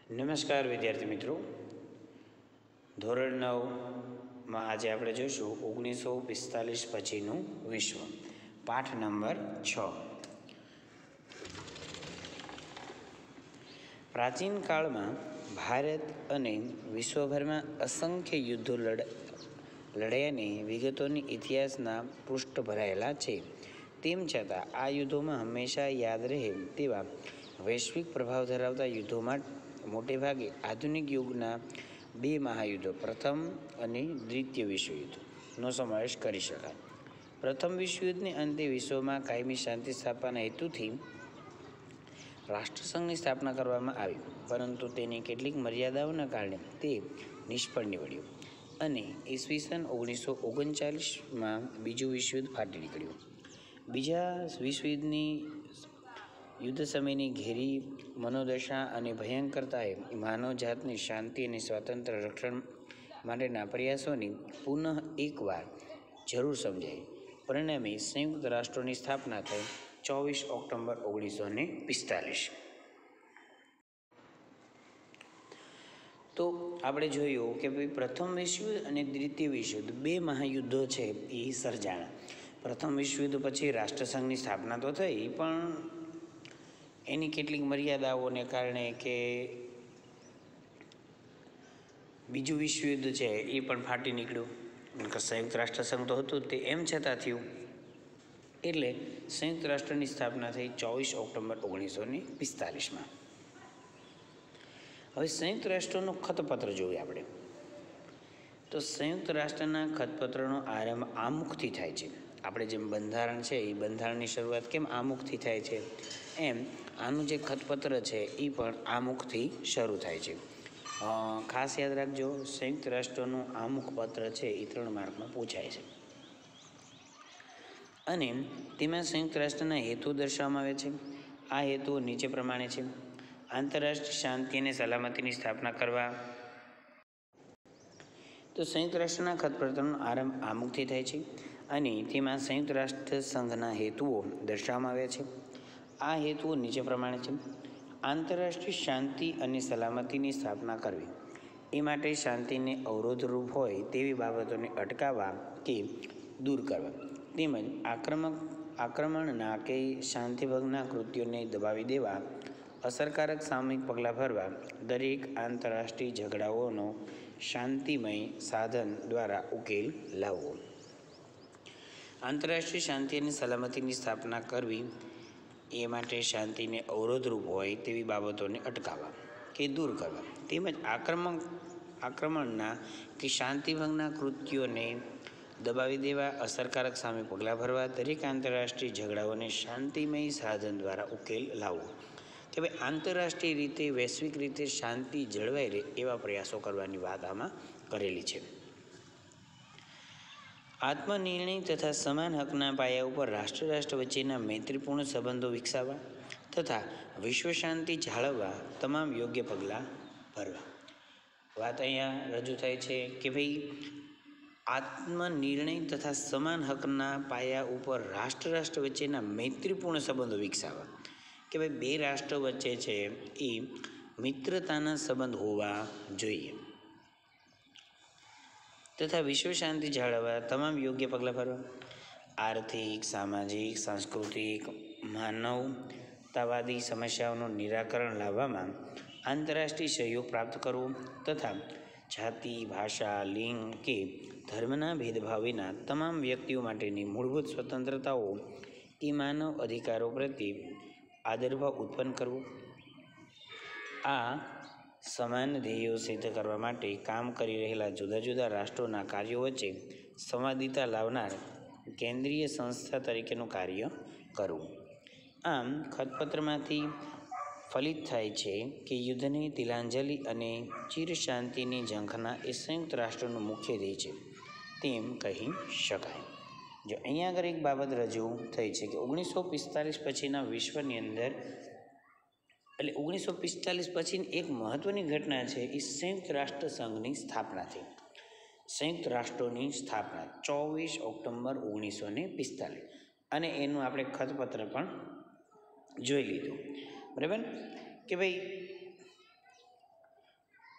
નમસ્કાર વિદ્યાર્થી મિત્રો, ધોરણ 9માં આજે આપણે જોઈશું 1945 પછીનું વિશ્વ, પાઠ નંબર 6. પ્રાચીન કાળમાં ભારત અને વિશ્વભરમાં અસંખ્ય યુદ્ધો લડાયાની વિગતોની ઇતિહાસના પૃષ્ઠ ભરાયેલા છે. તેમ છતાં આ યુદ્ધોમાં હંમેશા યાદ રહે તેવા વૈશ્વિક પ્રભાવ ધરાવતા યુદ્ધોમાં મોટેભાગે આધુનિક યુગના બે મહાયુદ્ધો, પ્રથમ અને દ્વિતીય વિશ્વયુદ્ધનો સમાવેશ કરી શકાય. પ્રથમ વિશ્વયુદ્ધને અંતે વિશ્વમાં કાયમી શાંતિ સ્થાપવાના હેતુથી રાષ્ટ્રસંઘની સ્થાપના કરવામાં આવી, પરંતુ તેની કેટલીક મર્યાદાઓના કારણે તે નિષ્ફળ નીવડ્યું અને ઈસવીસન 1939માં બીજું વિશ્વયુદ્ધ ફાટી નીકળ્યું. બીજા વિશ્વયુદ્ધની યુદ્ધ સમયની ઘેરી મનોદશા અને ભયંકરતાએ માનવજાતની શાંતિ અને સ્વાતંત્ર્ય રક્ષણ માટેના પ્રયાસોની પુનઃ એકવાર જરૂર સમજાઈ. પરિણામે સંયુક્ત રાષ્ટ્રોની સ્થાપના થઈ 24 ઓક્ટોબર 1945. તો આપણે જોયું કે ભાઈ પ્રથમ વિશ્વયુદ્ધ અને દ્વિતીય વિશ્વયુદ્ધ બે મહાયુદ્ધો છે એ સર્જાણા. પ્રથમ વિશ્વયુદ્ધ પછી રાષ્ટ્રસંઘની સ્થાપના તો થઈ, પણ એની કેટલીક મર્યાદાઓને કારણે કે બીજું વિશ્વયુદ્ધ છે એ પણ ફાટી નીકળ્યું. સંયુક્ત રાષ્ટ્રસંઘ તો હતું તે એમ છતાં થયું, એટલે સંયુક્ત રાષ્ટ્રની સ્થાપના થઈ 24 ઓક્ટોબર 1945માં. હવે સંયુક્ત રાષ્ટ્રનો ખતપત્ર જોઈએ આપણે, તો સંયુક્ત રાષ્ટ્રના ખતપત્રનો આરંભ આમુખથી થાય છે. આપણે જેમ બંધારણ છે એ બંધારણની શરૂઆત કેમ આમુખથી થાય છે, એમ આનું જે ખતપત્ર છે એ પણ આમુખથી શરૂ થાય છે. ખાસ યાદ રાખજો, સંયુક્ત રાષ્ટ્રનું આમુખ પત્ર છે એ 3 માર્કમાં પૂછાય છે. અને તેમાં સંયુક્ત રાષ્ટ્રના હેતુ દર્શાવવામાં આવે છે. આ હેતુઓ નીચે પ્રમાણે છે: આંતરરાષ્ટ્રીય શાંતિ અને સલામતીની સ્થાપના કરવા. તો સંયુક્ત રાષ્ટ્રના ખતપત્રનો આરંભ આમુખથી થાય છે અને તેમાં સંયુક્ત રાષ્ટ્ર સંઘના હેતુઓ દર્શાવવામાં આવ્યા છે. આ હેતુઓ નીચે પ્રમાણે છે: આંતરરાષ્ટ્રીય શાંતિ અને સલામતીની સ્થાપના કરવી, એ માટે શાંતિને અવરોધરૂપ હોય તેવી બાબતોને અટકાવવા કે દૂર કરવા, તેમજ આક્રમણના કે શાંતિભંગના કૃત્યોને દબાવી દેવા, અસરકારક સામૂહિક પગલાં ભરવા, દરેક આંતરરાષ્ટ્રીય ઝઘડાઓનો શાંતિમય સાધન દ્વારા ઉકેલ લાવવો. આંતરરાષ્ટ્રીય શાંતિ અને સલામતીની સ્થાપના કરવી, એ માટે શાંતિને અવરોધરૂપ હોય તેવી બાબતોને અટકાવવા કે દૂર કરવા, તેમજ આક્રમણના કે શાંતિભંગના કૃત્યોને દબાવી દેવા, અસરકારક સામે પગલાં ભરવા, દરેક આંતરરાષ્ટ્રીય ઝઘડાઓને શાંતિમય સાધન દ્વારા ઉકેલ લાવવો. કે ભાઈ આંતરરાષ્ટ્રીય રીતે, વૈશ્વિક રીતે શાંતિ જળવાઈ રહે એવા પ્રયાસો કરવાની વાત આમાં કરેલી છે. આત્મનિર્ણય તથા સમાન હકના પાયા ઉપર રાષ્ટ્ર વચ્ચેના મૈત્રીપૂર્ણ સંબંધો વિકસાવવા તથા વિશ્વ શાંતિ જાળવવા તમામ યોગ્ય પગલાં ભરવા. વાત અહીંયા રજૂ થાય છે કે ભાઈ આત્મનિર્ણય તથા સમાન હકના પાયા ઉપર રાષ્ટ્ર વચ્ચેના મૈત્રીપૂર્ણ સંબંધો વિકસાવવા. કે ભાઈ બે રાષ્ટ્રો વચ્ચે છે એ મિત્રતાના સંબંધ હોવા જોઈએ તથા વિશ્વ શાંતિ જાળવવા તમામ યોગ્ય પગલાં ભરવા. આર્થિક, સામાજિક, સાંસ્કૃતિક, માનવતાવાદી સમસ્યાઓનું નિરાકરણ લાવવામાં આંતરરાષ્ટ્રીય સહયોગ પ્રાપ્ત કરવો તથા જાતિ, ભાષા, લિંગ કે ધર્મના ભેદભાવ વિના તમામ વ્યક્તિઓ માટેની મૂળભૂત સ્વતંત્રતાઓ કે માનવ અધિકારો પ્રત્યે આદરભાવ ઉત્પન્ન કરવો. આ સમાન ધ્યેયો સિદ્ધ કરવા માટે કામ કરી રહેલા જુદા જુદા રાષ્ટ્રોના કાર્યો વચ્ચે સંવાદિતા લાવનાર કેન્દ્રીય સંસ્થા તરીકેનું કાર્ય કરવું. આમ ખતપત્રમાંથી ફલિત થાય છે કે યુદ્ધની તિલાંજલિ અને ચિરશાંતિની ઝંખના એ સંયુક્ત રાષ્ટ્રનું મુખ્ય ધ્યેય છે તેમ કહી શકાય. જો અહીંયા આગળ એક બાબત રજૂ થઈ છે કે 1945 પછીના વિશ્વની અંદર, એટલે 1945 પછીની એક મહત્ત્વની ઘટના છે એ સંયુક્ત રાષ્ટ્ર સંઘની સ્થાપના થઈ. સંયુક્ત રાષ્ટ્રોની સ્થાપના 24 ઓક્ટોબર 1945, અને એનું આપણે ખતપત્ર પણ જોઈ લીધું. બરાબર કે ભાઈ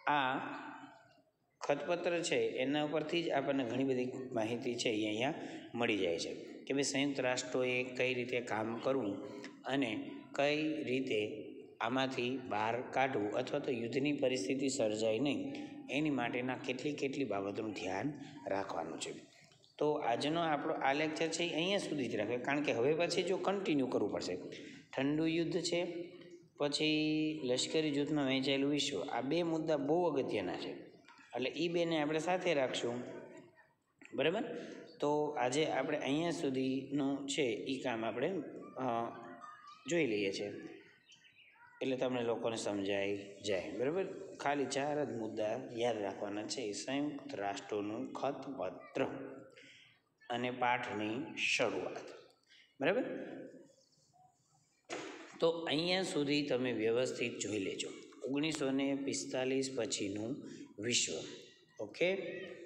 આ ખતપત્ર છે એના ઉપરથી જ આપણને ઘણી બધી માહિતી છે એ અહીંયા મળી જાય છે કે ભાઈ સંયુક્ત રાષ્ટ્રોએ કઈ રીતે કામ કરવું અને કઈ રીતે આમાંથી બહાર કાઢવું અથવા તો યુદ્ધની પરિસ્થિતિ સર્જાય નહીં એની માટેના કેટલી બાબતોનું ધ્યાન રાખવાનું છે. તો આજનો આપણો આ લેક્ચર છે એ અહીંયા સુધી જ રાખે, કારણ કે હવે પછી જો કન્ટિન્યુ કરવું પડશે. ઠંડુ યુદ્ધ છે, પછી લશ્કરી જૂથમાં વહેંચાયેલું વિશ્વ, આ બે મુદ્દા બહુ અગત્યના છે, એટલે એ બેને આપણે સાથે રાખશું. બરાબર, તો આજે આપણે અહીંયા સુધીનું છે એ કામ આપણે જોઈ લઈએ છીએ, એટલે તમને લોકોને સમજાઈ જાય. બરાબર, ખાલી 4 જ મુદ્દા યાદ રાખવાના છે. સંયુક્ત રાષ્ટ્રોનું ખતપત્ર અને પાઠની શરૂઆત. બરાબર, તો અહીંયા સુધી તમે વ્યવસ્થિત જોઈ લેજો. 1945 પછીનું વિશ્વ. ઓકે.